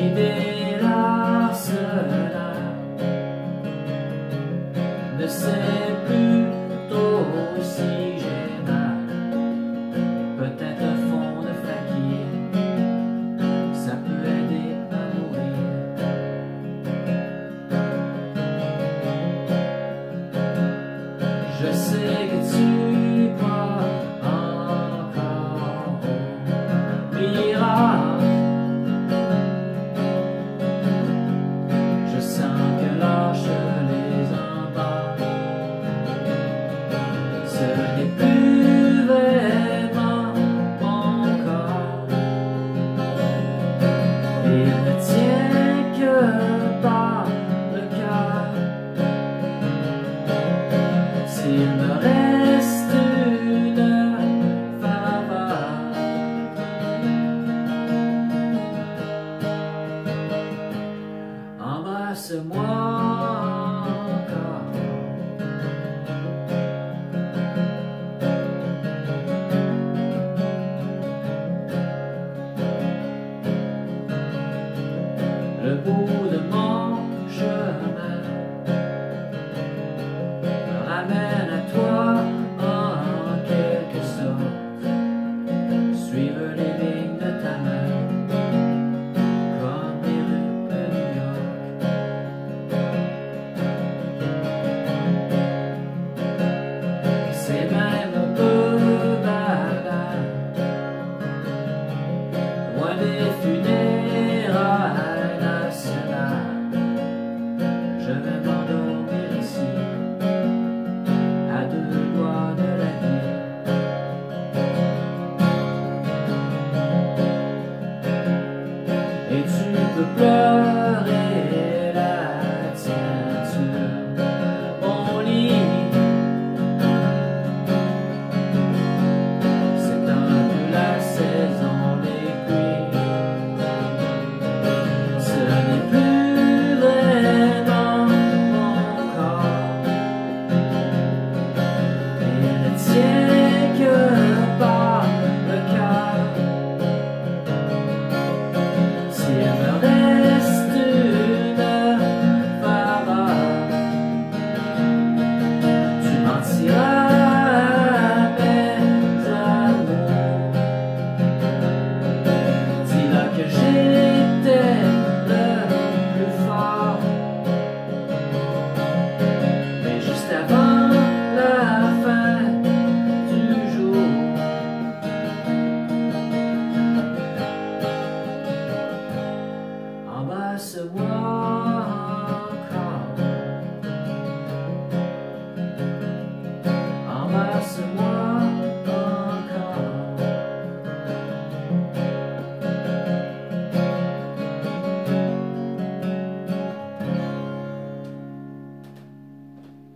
vider l'arsenal, ne sait plus trop si j'ai mal. Peut-être un fond de fakir, ça peut aider à mourir. Je sais que tu crois encore au miracle. Je sens que lâche les embarques. Ce n'est plus vraiment mon corps. Il ne tient que par le cœur. S'il me reste une faveur, embrasse-moi encore. Le bout de mon chemin me ramène à toi en quelque sorte. Suivre les lignes de ta main comme les rues de New York. C'est même un peu banal, loin des funérailles nationales. Je vais m'endormir ici, à deux doigts de la vie. Et tu peux pleurer